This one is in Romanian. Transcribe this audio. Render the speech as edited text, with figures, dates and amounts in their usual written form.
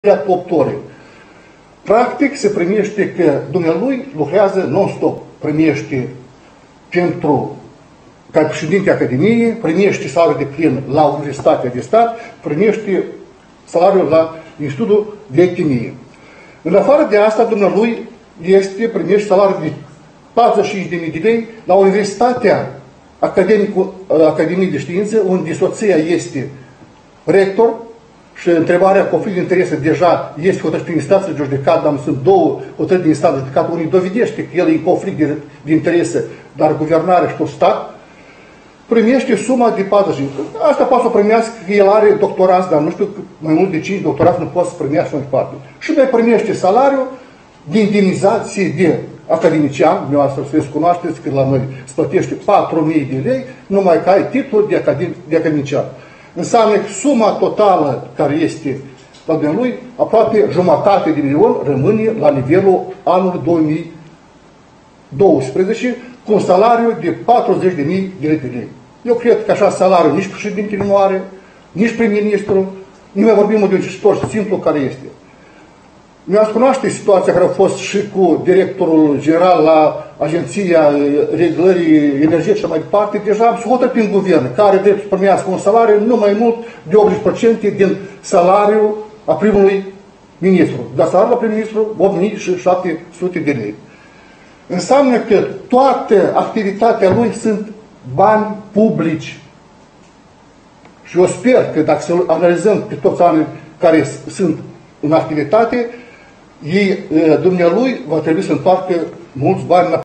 8 ore. Practic se primește că dumnealui lucrează non-stop. Primește ca președinte Academiei, primește salariul de plin la Universitatea de Stat, primește salariul la Institutul de Chimie. În afară de asta, dumnealui primește salariul de 45.000 de lei la Universitatea Academiei de Științe, unde soția este rector. Și întrebarea conflict de interese deja este hotărât prin instanță de judecat, dar sunt două hotărâri de instanță de judecat, unii dovedește că el e în conflict de interese, dar guvernare și tot stat, primește suma de 40. Asta poate să primească că el are doctorat, dar nu știu, mai mult de 5 doctorați nu poate să primească mai departe. Și mai primește salariul de indemnizație de academician, dumneavoastră să cunoașteți că la noi se plătește 4.000 de lei, numai că ai titlul de academician. Înseamnă că suma totală care este la dumnealui, aproape jumătate de milion rămâne la nivelul anului 2012, cu un salariu de 40.000 de lei. Eu cred că așa salariu nici președintele nu are, nici prim-ministru, nu mai vorbim de un citor simplu care este. Mi-ați cunoaște situația care a fost și cu directorul general la Agenția Reglării Energetice și mai departe, deja se hotărât prin guvern, care drept să primească un salariu nu mai mult de 80% din salariul a primului ministru. Dar salariul la prim-ministru 8.700 de lei. Înseamnă că toată activitatea lui sunt bani publici. Și eu sper că dacă să analizăm pe toți anii care sunt în activitate, dumnealui va trebui să întoarcă mulți bani